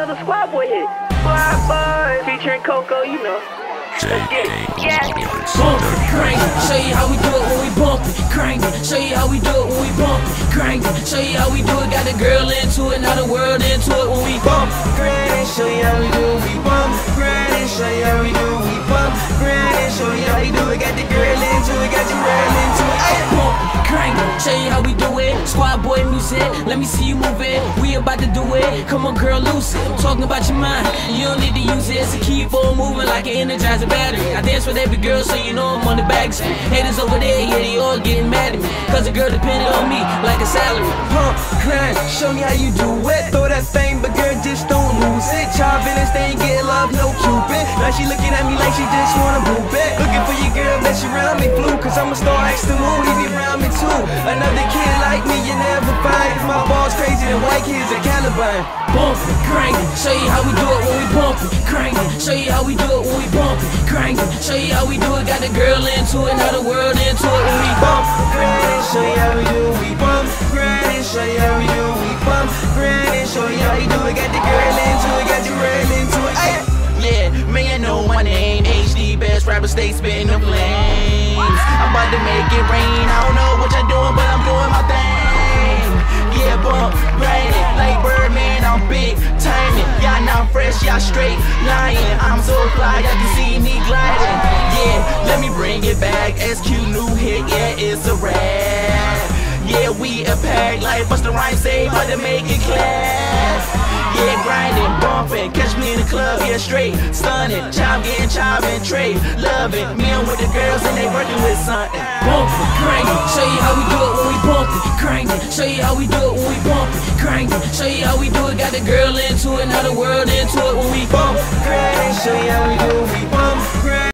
another squad boy hit. Squad boy featuring Coco, you know. Yeah. Bump it, crank it, show you how we do it when we bump it. Crank it, show you how we do it when we bump it. Crank it, show you how we do it. Got the girl into it, now the world into it when we bump it. Crank it, show you how we do it, we bump. Crank it, show you how we do it, we bump. Crank it, show you how we do it. Got the girl into it, got the girl into it. Bump it, crank it, show you how we do it. Squad boy music, let me see you move it. We about to do it, come on girl, loose it. I'm talking about your mind, you don't need to use it. So keep on moving like an energizer battery. I dance with every girl, so you know I'm on the back street. Haters over there, yeah, they all getting mad at me, cause the girl depended on me like a salary. Pump, grind, show me how you do it. Throw that thing, but girl, just don't lose it. Child feelings, they ain't get love, no Cupid. Now she looking at me like she just wanna boop it. Looking for your girl, bet she round me flew, cause I'm a star, X the moon, he be round me too. Another kid like me, you never find. My ball's crazy, the white kids are Caliban. Bump it, crank it, show you how we do it when we bump it. Crank it, show you how we do it when we bump it. Crank it, show you how we do it. Got the girl into it, now the world into it when we bump it. Grind and show you how we do it, we bump. Grind and show you how we do it, we bump. Grind and show you how you do it. Got the girl into it, got the girl into it. Ay. Yeah, man, you know my name. HD, best rapper, stay spitting the flames. I'm about to make it rain. I don't know what you're doing, but I'm doing my thing. Yeah, bump, grind it like Birdman. I'm big timing. Y'all not fresh, y'all straight lying. I'm so fly, y'all can see me gliding. Yeah, let me bring it back. SQ new hit, yeah, it's a rap. Yeah, we a pack like Busta Rhymes say, about to make it clap. Yeah, grinding, bumping, catch me in the club, yeah, straight, stunning, getting chopping, trade, loving, me and with the girls and they working with something. Bump it, crank it, show you how we do it when we bump it. Crank it, show you how we do it when we bump it. Crank it, show you how we do it. Got the girl into it, now the world into it when we bump it. Grind and show you how we do it, we bump.